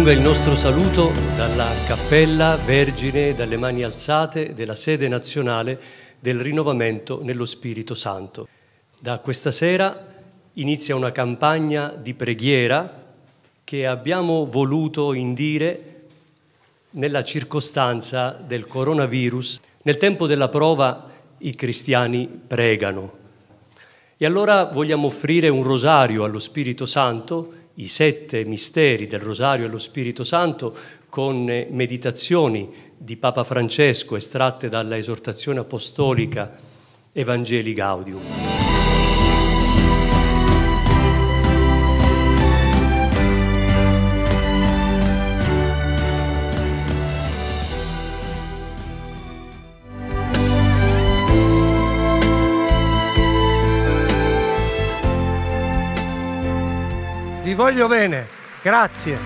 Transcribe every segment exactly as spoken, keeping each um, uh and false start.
Giunga il nostro saluto dalla Cappella Vergine dalle Mani Alzate della sede nazionale del rinnovamento nello Spirito Santo. Da questa sera inizia una campagna di preghiera che abbiamo voluto indire nella circostanza del coronavirus. Nel tempo della prova i cristiani pregano e allora vogliamo offrire un rosario allo Spirito Santo, i sette misteri del rosario allo Spirito Santo, con meditazioni di Papa Francesco estratte dalla esortazione apostolica Evangelii Gaudium. Vi voglio bene, grazie.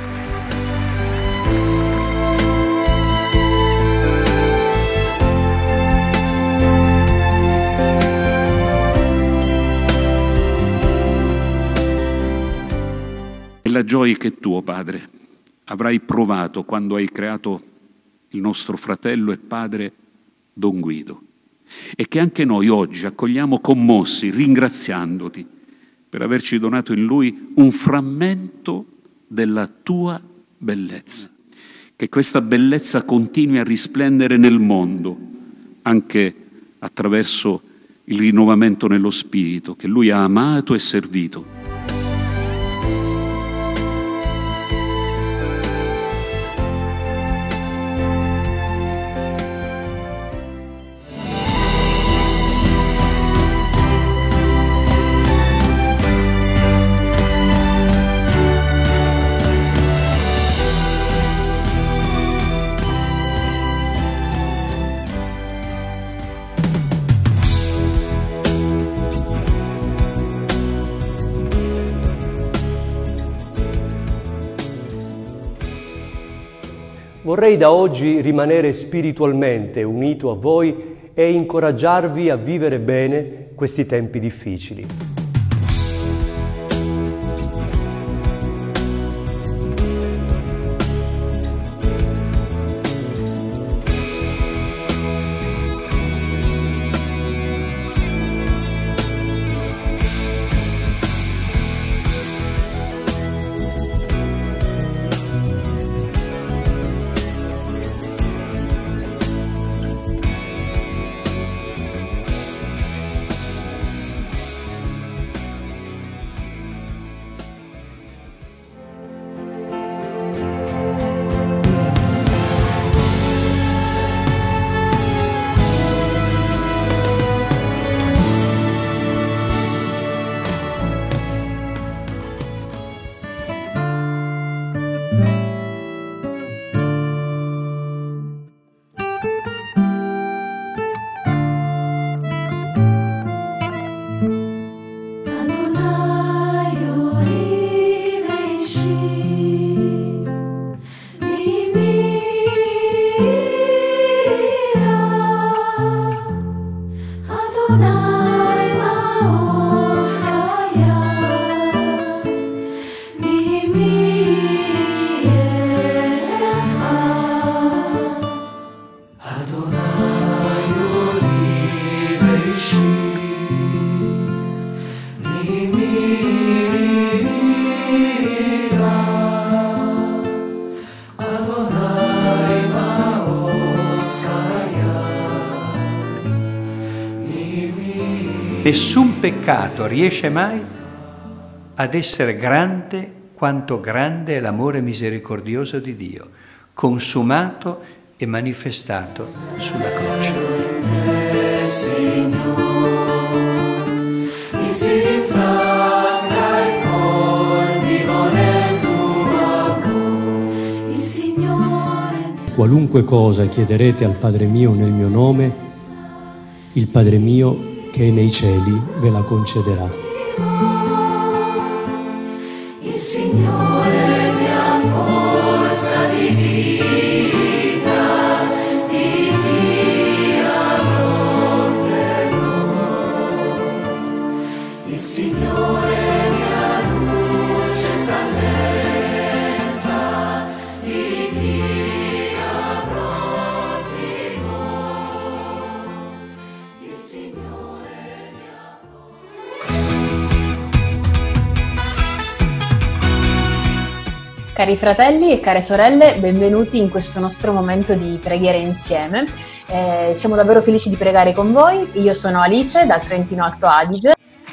E la gioia che tu, oh Padre, avrai provato quando hai creato il nostro fratello e padre Don Guido, e che anche noi oggi accogliamo commossi, ringraziandoti per averci donato in lui un frammento della tua bellezza. Che questa bellezza continui a risplendere nel mondo, anche attraverso il rinnovamento nello Spirito, che lui ha amato e servito. Vorrei da oggi rimanere spiritualmente unito a voi e incoraggiarvi a vivere bene questi tempi difficili. Nessun peccato riesce mai ad essere grande quanto grande è l'amore misericordioso di Dio, consumato e manifestato sulla croce. Qualunque cosa chiederete al Padre mio nel mio nome, il Padre mio che è nei cieli ve la concederà. Il Signore mi ha forza di vita, di chi avrò terrore. Il Signore mi ha luce e salvezza, Cari fratelli e care sorelle, benvenuti in questo nostro momento di preghiera insieme. Eh, siamo davvero felici di pregare con voi. Io sono Alice dal Trentino Alto Adige.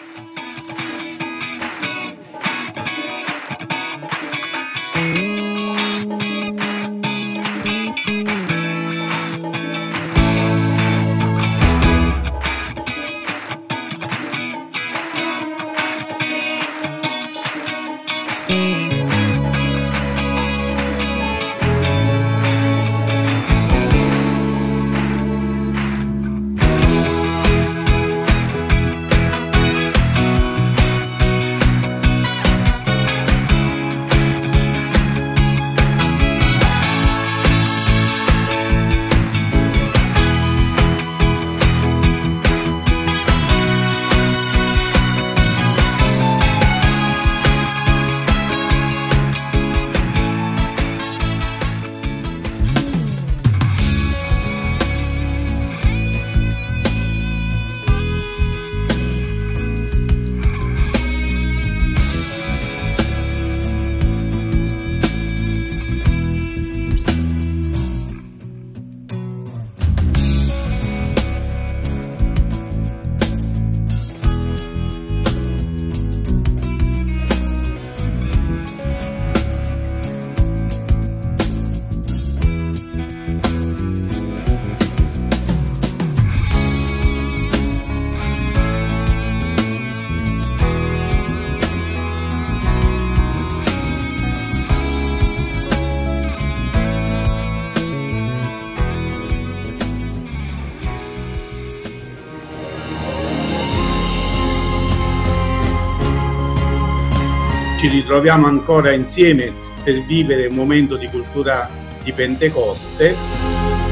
Ci ritroviamo ancora insieme per vivere un momento di cultura di Pentecoste.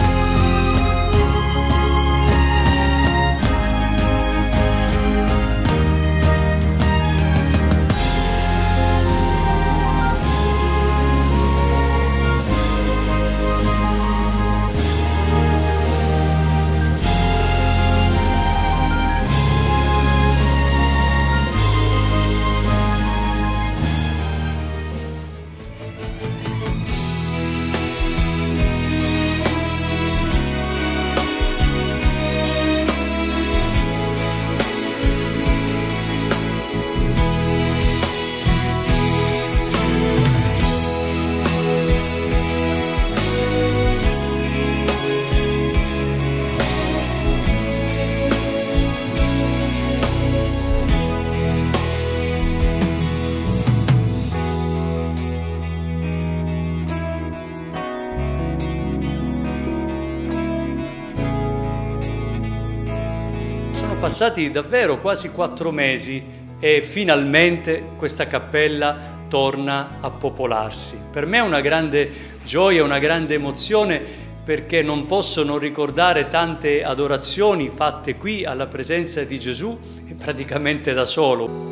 Sono passati davvero quasi quattro mesi e finalmente questa cappella torna a popolarsi. Per me è una grande gioia, una grande emozione, perché non posso non ricordare tante adorazioni fatte qui alla presenza di Gesù praticamente da solo.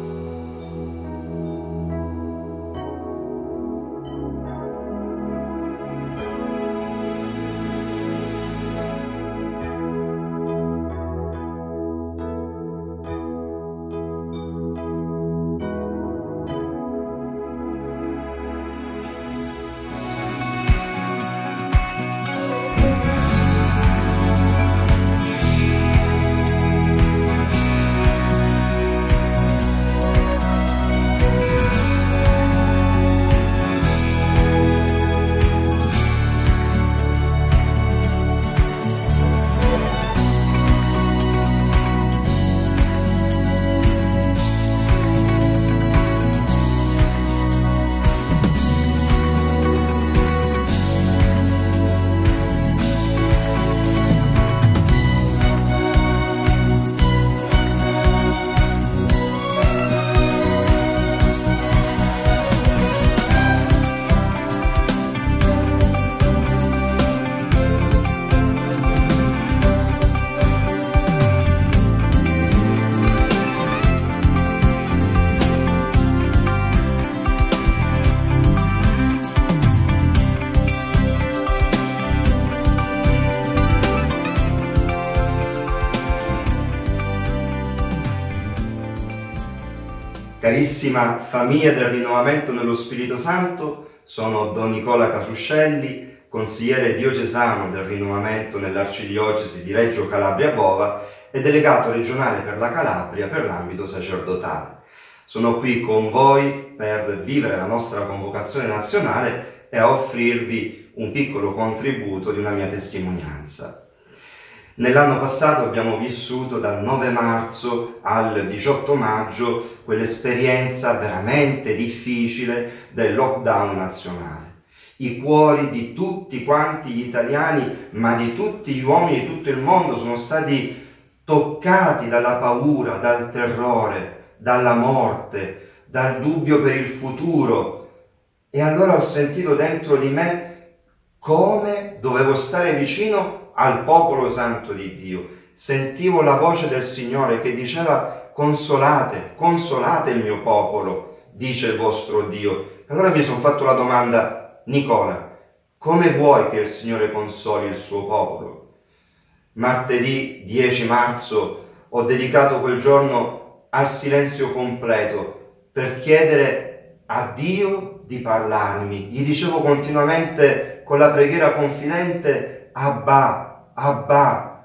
Carissima famiglia del rinnovamento nello Spirito Santo, sono Don Nicola Casuscelli, consigliere diocesano del rinnovamento nell'arcidiocesi di Reggio Calabria Bova e delegato regionale per la Calabria per l'ambito sacerdotale. Sono qui con voi per vivere la nostra convocazione nazionale e a offrirvi un piccolo contributo di una mia testimonianza. Nell'anno passato abbiamo vissuto dal nove marzo al diciotto maggio quell'esperienza veramente difficile del lockdown nazionale. I cuori di tutti quanti gli italiani, ma di tutti gli uomini di tutto il mondo, sono stati toccati dalla paura, dal terrore, dalla morte, dal dubbio per il futuro. E allora ho sentito dentro di me come dovevo stare vicino al popolo santo di Dio. Sentivo la voce del Signore che diceva: consolate, consolate il mio popolo, dice il vostro Dio. Allora mi sono fatto la domanda: Nicola, come vuoi che il Signore consoli il suo popolo? Martedì dieci marzo ho dedicato quel giorno al silenzio completo per chiedere a Dio di parlarmi. Gli dicevo continuamente con la preghiera confidente: Abba, Abba.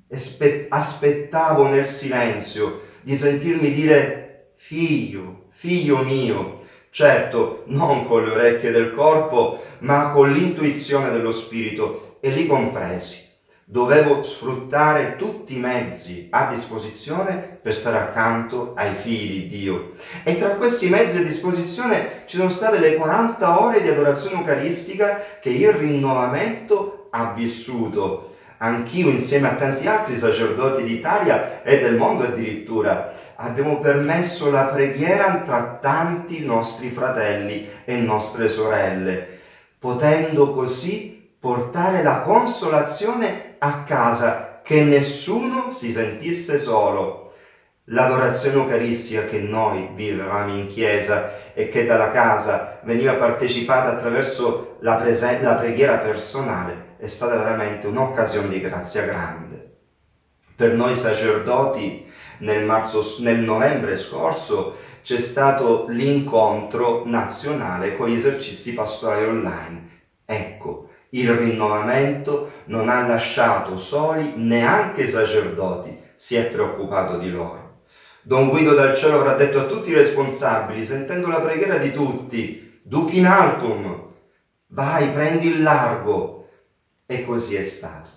Aspettavo nel silenzio di sentirmi dire: figlio, figlio mio. Certo, non con le orecchie del corpo, ma con l'intuizione dello spirito, e li compresi. Dovevo sfruttare tutti i mezzi a disposizione per stare accanto ai figli di Dio. E tra questi mezzi a disposizione ci sono state le quaranta ore di adorazione eucaristica che il rinnovamento ha vissuto. Anch'io, insieme a tanti altri sacerdoti d'Italia e del mondo addirittura, abbiamo permesso la preghiera tra tanti nostri fratelli e nostre sorelle, potendo così portare la consolazione a casa, che nessuno si sentisse solo. L'adorazione eucaristica che noi vivevamo in chiesa e che dalla casa veniva partecipata attraverso la, prese- la preghiera personale è stata veramente un'occasione di grazia grande. Per noi sacerdoti nel, marzo, nel novembre scorso c'è stato l'incontro nazionale con gli esercizi pastorali online. Ecco, il rinnovamento non ha lasciato soli neanche i sacerdoti, si è preoccupato di loro. Don Guido dal cielo avrà detto a tutti i responsabili, sentendo la preghiera di tutti: duc in altum, vai, prendi il largo. E così è stato.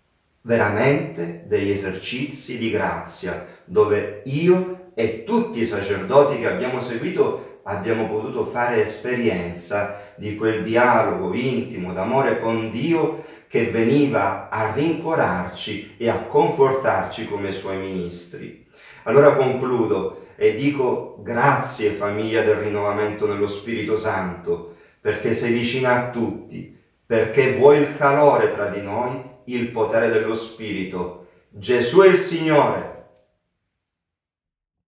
Veramente degli esercizi di grazia, dove io e tutti i sacerdoti che abbiamo seguito abbiamo potuto fare esperienza di quel dialogo intimo d'amore con Dio che veniva a rincuorarci e a confortarci come suoi ministri. Allora concludo e dico: grazie famiglia del rinnovamento nello Spirito Santo, perché sei vicina a tutti, perché vuoi il calore tra di noi, il potere dello Spirito. Gesù è il Signore,